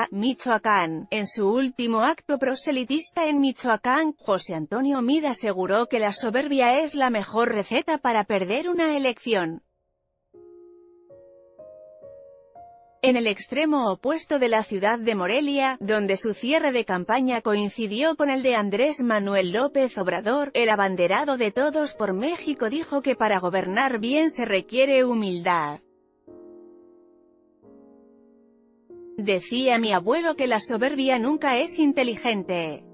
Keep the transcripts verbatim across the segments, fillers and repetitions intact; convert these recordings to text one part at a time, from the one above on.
Morelia, Michoacán. En su último acto proselitista en Michoacán, José Antonio Meade aseguró que la soberbia es la mejor receta para perder una elección. En el extremo opuesto de la ciudad de Morelia, donde su cierre de campaña coincidió con el de Andrés Manuel López Obrador, el abanderado de Todos por México dijo que para gobernar bien se requiere humildad. Decía mi abuelo que la soberbia nunca es inteligente.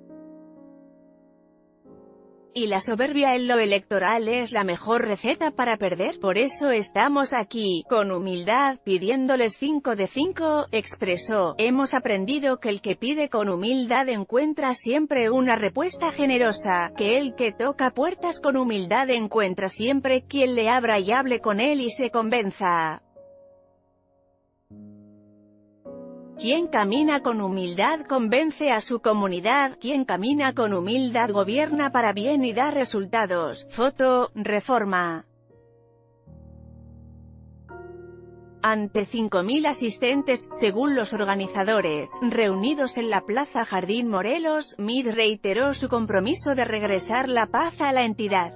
Y la soberbia en lo electoral es la mejor receta para perder. Por eso estamos aquí, con humildad, pidiéndoles cinco de cinco, expresó. Hemos aprendido que el que pide con humildad encuentra siempre una respuesta generosa, que el que toca puertas con humildad encuentra siempre quien le abra y hable con él y se convenza. Quien camina con humildad convence a su comunidad, quien camina con humildad gobierna para bien y da resultados. Foto, Reforma. Ante cinco mil asistentes, según los organizadores, reunidos en la Plaza Jardín Morelos, Meade reiteró su compromiso de regresar la paz a la entidad.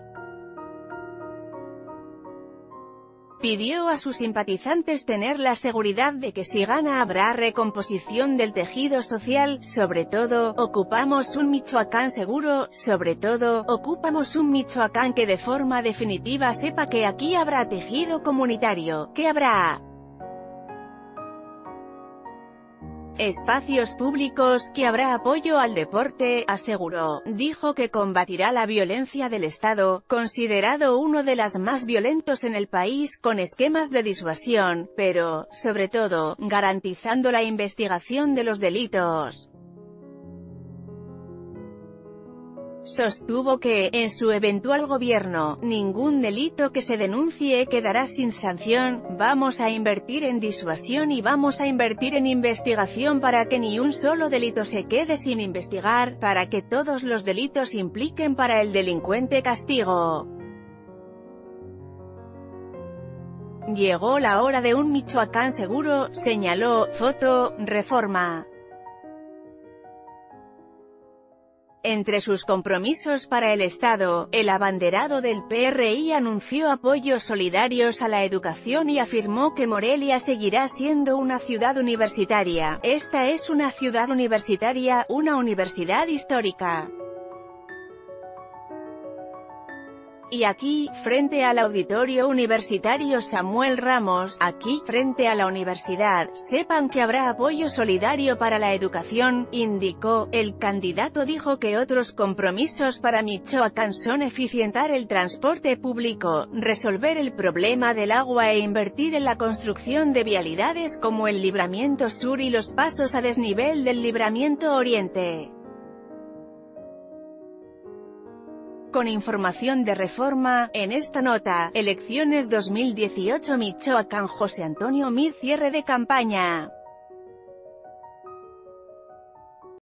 Pidió a sus simpatizantes tener la seguridad de que si gana habrá recomposición del tejido social. Sobre todo, ocupamos un Michoacán seguro, sobre todo, ocupamos un Michoacán que de forma definitiva sepa que aquí habrá tejido comunitario, que habrá espacios públicos, que habrá apoyo al deporte, aseguró. Dijo que combatirá la violencia del Estado, considerado uno de los más violentos en el país, con esquemas de disuasión, pero, sobre todo, garantizando la investigación de los delitos. Sostuvo que, en su eventual gobierno, ningún delito que se denuncie quedará sin sanción. Vamos a invertir en disuasión y vamos a invertir en investigación para que ni un solo delito se quede sin investigar, para que todos los delitos impliquen para el delincuente castigo. Llegó la hora de un Michoacán seguro, señaló. Foto, Reforma. Entre sus compromisos para el Estado, el abanderado del P R I anunció apoyos solidarios a la educación y afirmó que Morelia seguirá siendo una ciudad universitaria. Esta es una ciudad universitaria, una universidad histórica. Y aquí, frente al Auditorio Universitario Samuel Ramos, aquí, frente a la universidad, sepan que habrá apoyo solidario para la educación, indicó. El candidato dijo que otros compromisos para Michoacán son eficientar el transporte público, resolver el problema del agua e invertir en la construcción de vialidades como el Libramiento Sur y los pasos a desnivel del Libramiento Oriente. Con información de Reforma, en esta nota, elecciones dos mil dieciocho Michoacán, José Antonio Meade cierre de campaña.